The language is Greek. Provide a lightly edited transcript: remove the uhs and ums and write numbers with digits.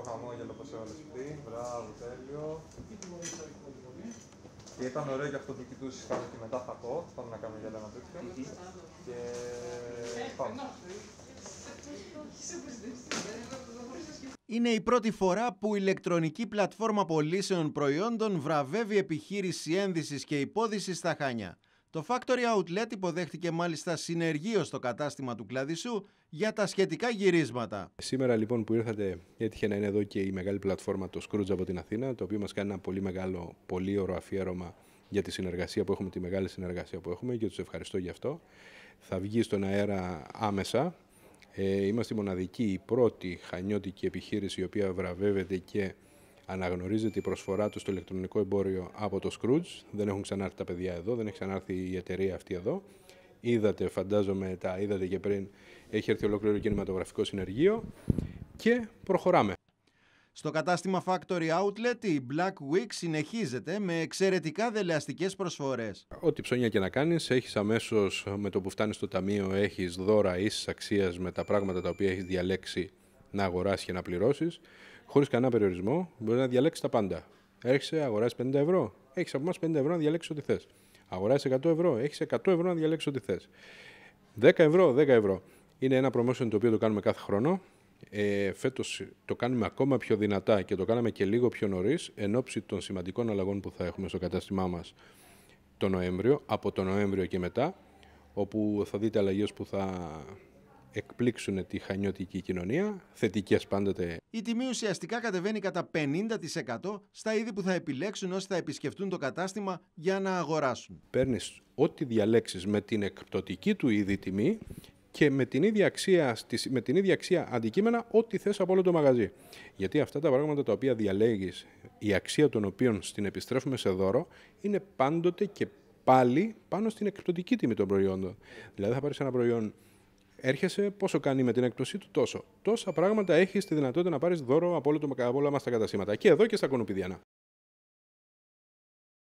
χαμόγελο πως έβαλες αυτή. Μπράβο, τέλειο. Και ήταν ωραίο και αυτό που κοιτούσες κάτω και μετά θα πω. Πάμε να κάνουμε για ένα τέτοιο. Και πάμε. Είναι η πρώτη φορά που η ηλεκτρονική πλατφόρμα πωλήσεων προϊόντων βραβεύει επιχείρηση ένδυσης και υπόδυσης στα Χάνια. Το Factory Outlet υποδέχτηκε μάλιστα συνεργείο στο κατάστημα του Κλαδισσού για τα σχετικά γυρίσματα. Σήμερα λοιπόν που ήρθατε, έτυχε να είναι εδώ και η μεγάλη πλατφόρμα το Scrooge από την Αθήνα, το οποίο μας κάνει ένα πολύ μεγάλο, πολύ ωραίο αφιέρωμα για τη συνεργασία που έχουμε, τη μεγάλη συνεργασία που έχουμε και τους ευχαριστώ γι' αυτό. Θα βγει στον αέρα άμεσα. Είμαστε η μοναδική, η πρώτη χανιώτικη επιχείρηση η οποία βραβεύεται και αναγνωρίζεται η προσφορά του στο ηλεκτρονικό εμπόριο από το Scrooge. Δεν έχουν ξανάρθει τα παιδιά εδώ, δεν έχει ξανάρθει η εταιρεία αυτή εδώ. Είδατε, φαντάζομαι, τα είδατε και πριν, έχει έρθει ολόκληρο κινηματογραφικό συνεργείο και προχωράμε. Στο κατάστημα Factory Outlet η Black Week συνεχίζεται με εξαιρετικά δελεαστικές προσφορές. Ό,τι ψώνια και να κάνεις, έχεις αμέσως με το που φτάνεις στο ταμείο, έχεις δώρα ίσης αξίας με τα πράγματα τα οποία έχεις διαλέξει να αγοράσεις και να πληρώσεις, χωρίς κανένα περιορισμό, μπορείς να διαλέξεις τα πάντα. Έρχεσαι, αγοράσεις 50 ευρώ, έχεις από εμάς 50 ευρώ να διαλέξεις ό,τι θες. Αγοράσεις 100 ευρώ, έχεις 100 ευρώ να διαλέξεις ό,τι θες. 10 ευρώ, 10 ευρώ. Είναι ένα promotion το οποίο το κάνουμε κάθε χρόνο. Φέτος το κάνουμε ακόμα πιο δυνατά και το κάναμε και λίγο πιο νωρίς εν ώψη των σημαντικών αλλαγών που θα έχουμε στο κατάστημά μας το Νοέμβριο, από το Νοέμβριο και μετά, όπου θα δείτε αλλαγές που θα εκπλήξουν τη χανιώτικη κοινωνία, θετικές πάντοτε. Η τιμή ουσιαστικά κατεβαίνει κατά 50% στα είδη που θα επιλέξουν όσοι θα επισκεφτούν το κατάστημα για να αγοράσουν. Παίρνεις ό,τι διαλέξεις με την εκπτωτική του είδη τιμή και με την ίδια αξία αντικείμενα ό,τι θες από όλο το μαγαζί. Γιατί αυτά τα πράγματα τα οποία διαλέγεις, η αξία των οποίων στην επιστρέφουμε σε δώρο, είναι πάντοτε και πάλι πάνω στην εκπτωτική τιμή των προϊόντων. Δηλαδή θα πάρεις ένα προϊόν, έρχεσαι, πόσο κάνει με την έκπτωσή του, τόσο. Τόσα πράγματα έχεις τη δυνατότητα να πάρεις δώρο από όλα μας τα καταστήματα. Και εδώ και στα Κονοπηδιανά.